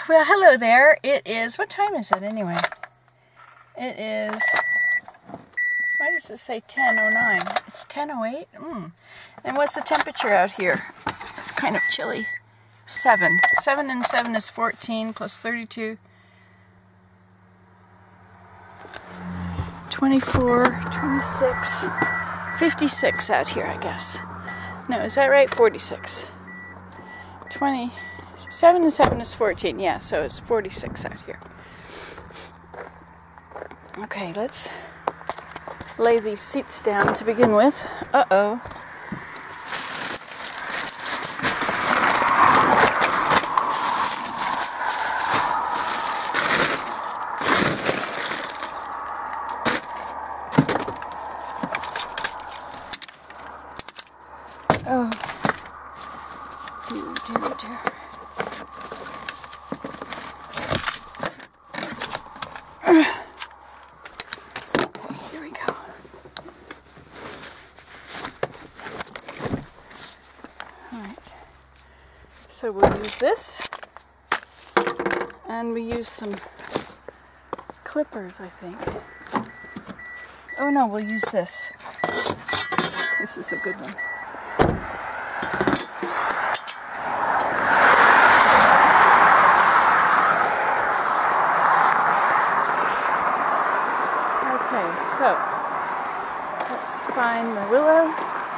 Well, hello there. It is, what time is it anyway? It is, why does it say 10:09? It's 10:08? And what's the temperature out here? It's kind of chilly. 7. 7 and 7 is 14 plus 32. 24, 26, 56 out here, I guess. No, is that right? 46. 7 and 7 is 14, yeah, so it's 46 out here. Okay, let's lay these seats down to begin with. Uh-oh. Oh. Dear. Here we go. Alright. So we'll use this. And we use some clippers, I think. Oh no, we'll use this. This is a good one. So, let's find the willow.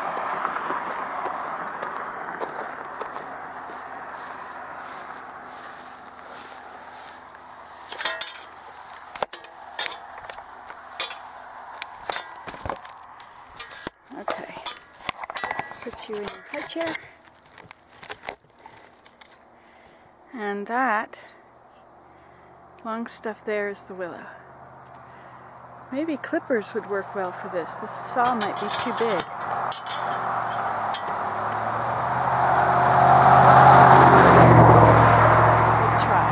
Okay, put you in your high chair. And that long stuff there is the willow. Maybe clippers would work well for this. This saw might be too big. Good try.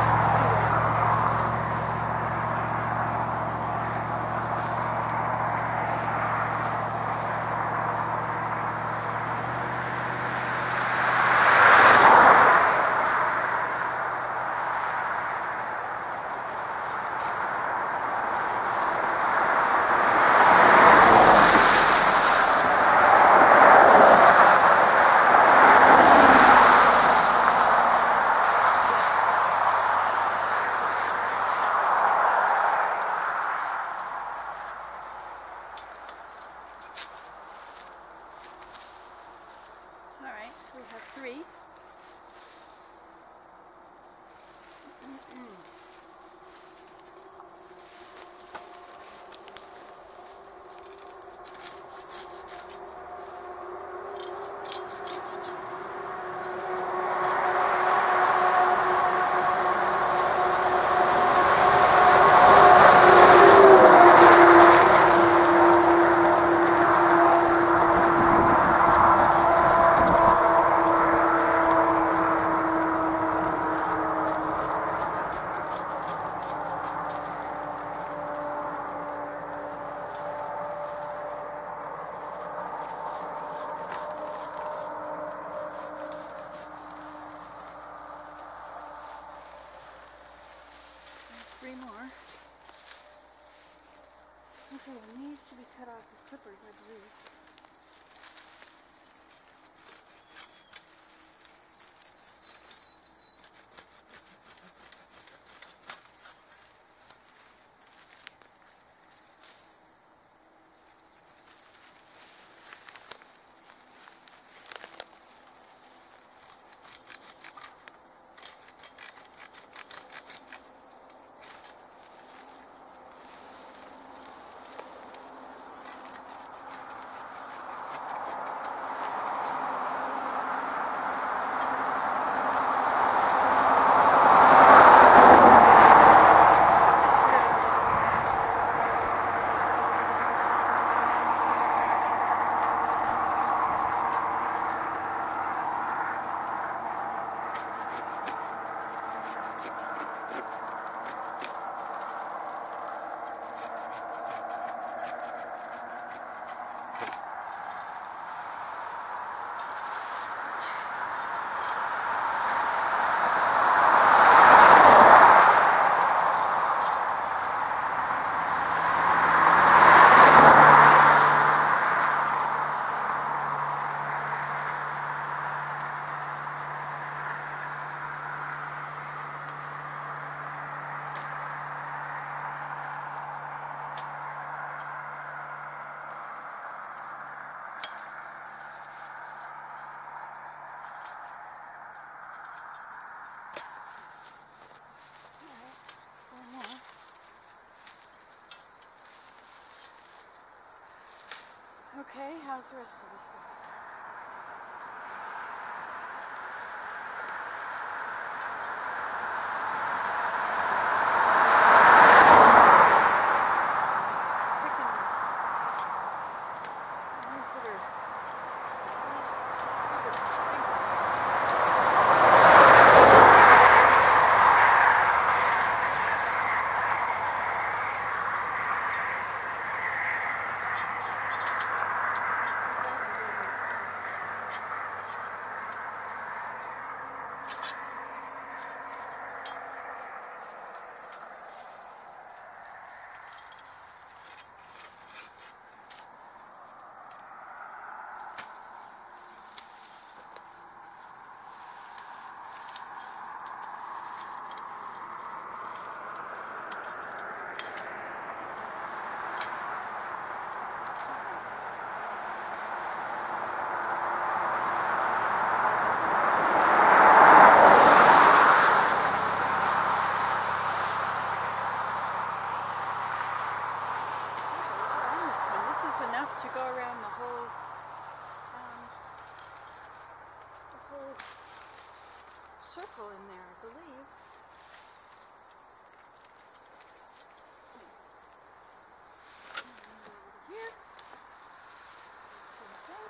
We have 3. More. Okay, it needs to be cut off with clippers, I believe. Okay, how's the rest of this going? Enough to go around the whole circle in there, I believe. Over here. Same thing.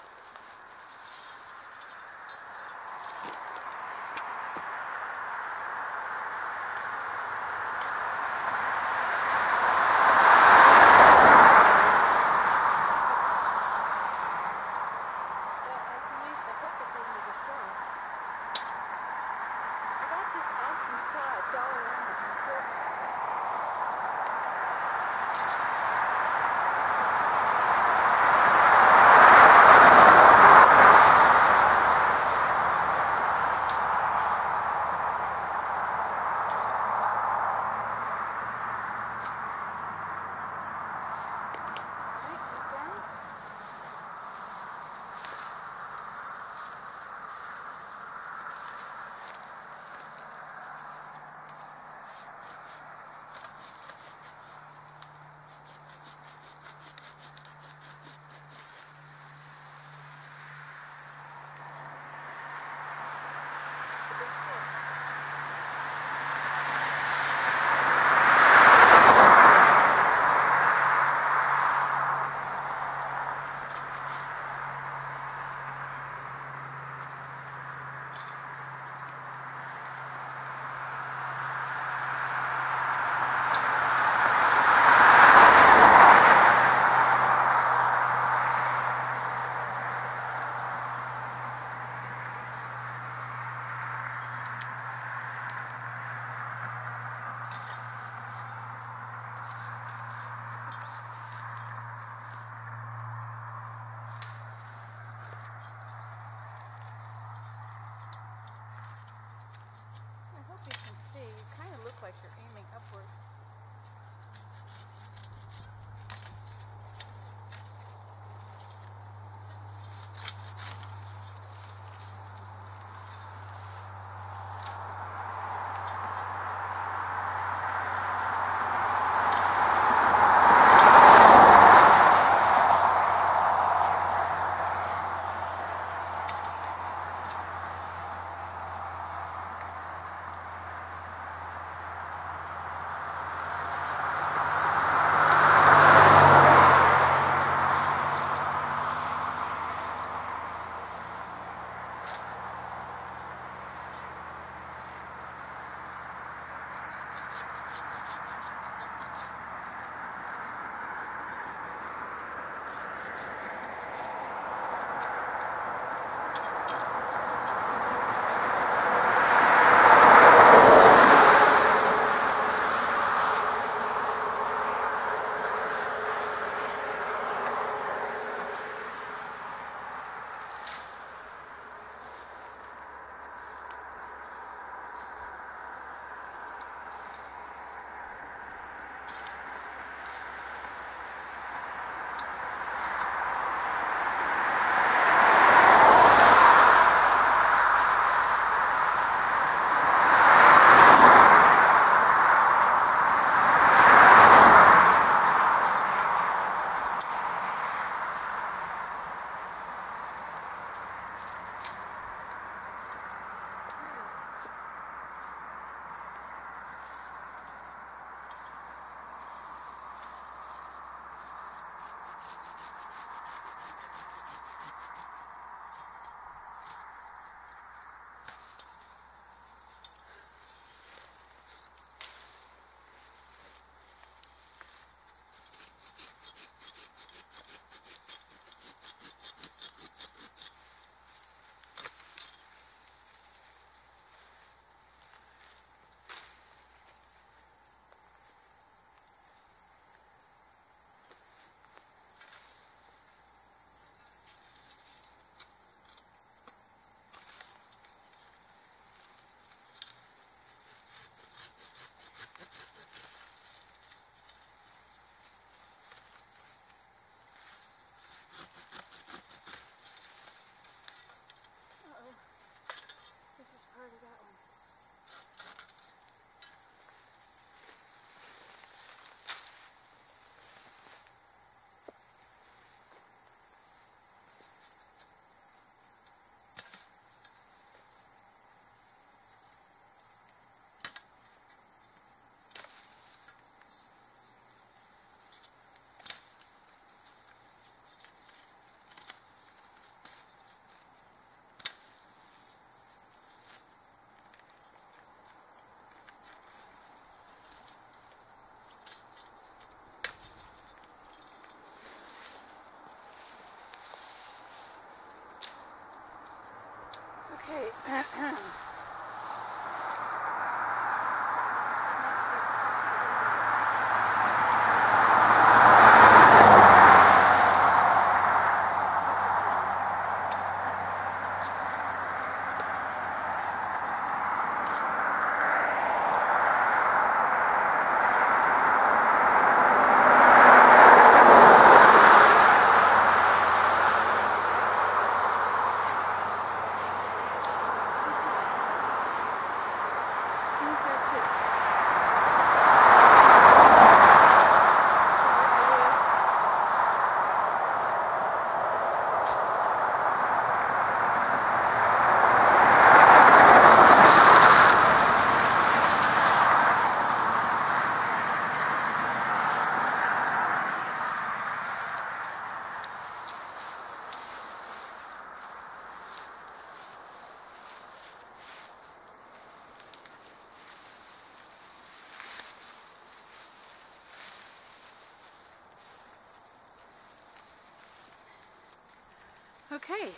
Okay.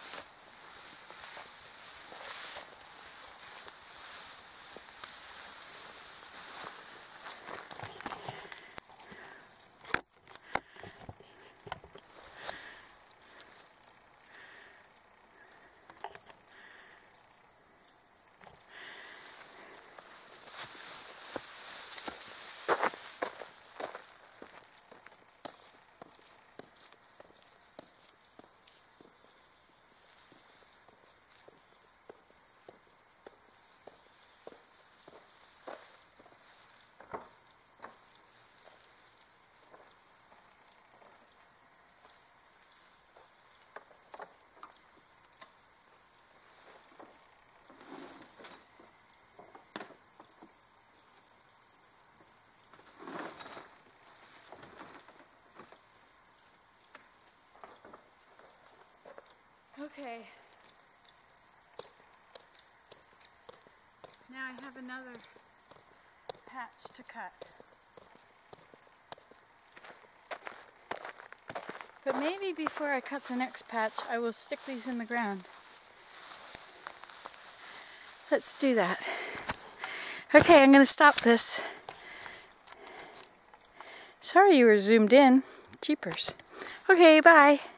Okay. Now I have another patch to cut. But maybe before I cut the next patch, I will stick these in the ground. Let's do that. Okay, I'm going to stop this. Sorry you were zoomed in. Jeepers. Okay, bye.